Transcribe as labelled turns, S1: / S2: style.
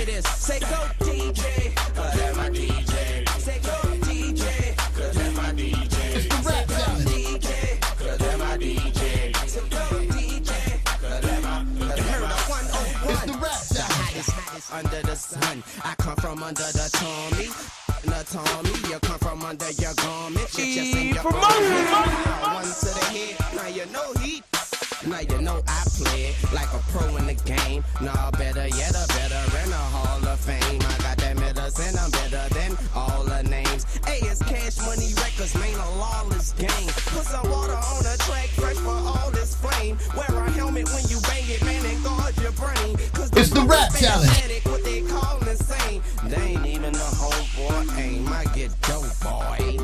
S1: say this. Say go DJ, cause that's my DJ. Say go DJ, cause that's my DJ.
S2: It's the rap challenge.
S1: DJ, cause that's my DJ. Say go DJ, cause that's my, heard a 101.
S2: It's the rap
S1: The
S2: challenge.
S1: hottest under the sun. I come from under the Tommy. You come from under your garment. You just in your one to the head. Now you know heat. Now you know I play like a pro in the game. Nah, better yet, a veteran, a Hall of Fame. I got that medicine, I'm better than all the names. Hey, it's Cash Money Records, man, a lawless game. Put some water on the track, fresh for all this flame. Wear a helmet when you bang it, man, and guard your brain.
S2: It's the rap challenge.
S1: What they call insane. They ain't even a homeboy aim. I get dope, boy.